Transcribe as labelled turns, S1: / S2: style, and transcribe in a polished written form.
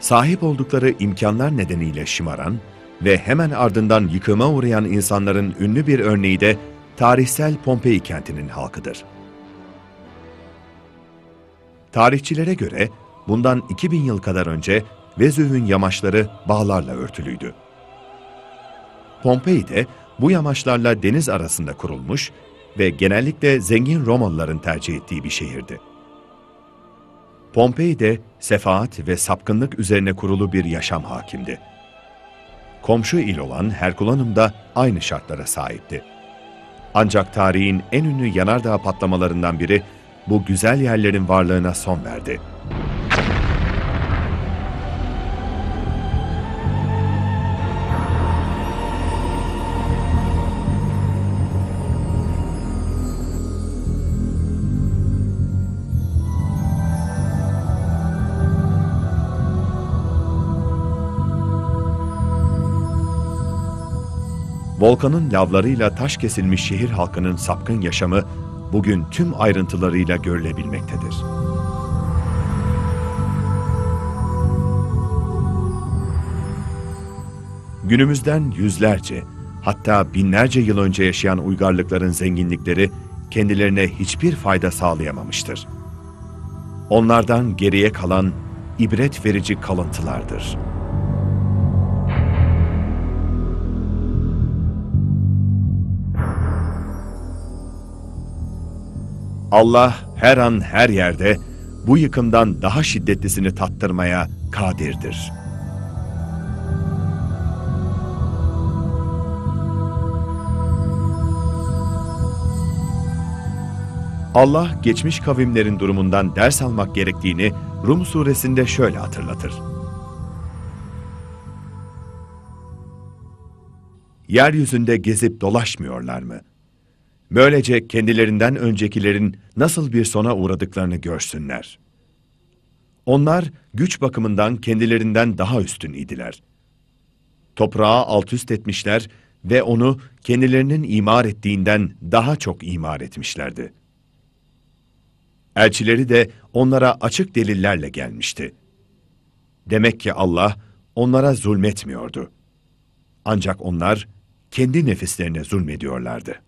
S1: Sahip oldukları imkanlar nedeniyle şımaran ve hemen ardından yıkıma uğrayan insanların ünlü bir örneği de tarihsel Pompei kentinin halkıdır. Tarihçilere göre bundan 2000 yıl kadar önce Vezüv'ün yamaçları bağlarla örtülüydü. Pompei de bu yamaçlarla deniz arasında kurulmuş ve genellikle zengin Romalıların tercih ettiği bir şehirdi. Pompei'de sefaat ve sapkınlık üzerine kurulu bir yaşam hakimdi. Komşu il olan Herculaneum da aynı şartlara sahipti. Ancak tarihin en ünlü yanardağ patlamalarından biri bu güzel yerlerin varlığına son verdi. Volkanın lavlarıyla taş kesilmiş şehir halkının sapkın yaşamı bugün tüm ayrıntılarıyla görülebilmektedir. Günümüzden yüzlerce, hatta binlerce yıl önce yaşayan uygarlıkların zenginlikleri kendilerine hiçbir fayda sağlayamamıştır. Onlardan geriye kalan ibret verici kalıntılardır. Allah her an her yerde bu yıkımdan daha şiddetlisini tattırmaya kadirdir. Allah geçmiş kavimlerin durumundan ders almak gerektiğini Rum suresinde şöyle hatırlatır. Yeryüzünde gezip dolaşmıyorlar mı? Böylece kendilerinden öncekilerin nasıl bir sona uğradıklarını görsünler. Onlar güç bakımından kendilerinden daha üstün idiler. Toprağı alt üst etmişler ve onu kendilerinin imar ettiğinden daha çok imar etmişlerdi. Elçileri de onlara açık delillerle gelmişti. Demek ki Allah onlara zulmetmiyordu. Ancak onlar kendi nefislerine zulmediyorlardı.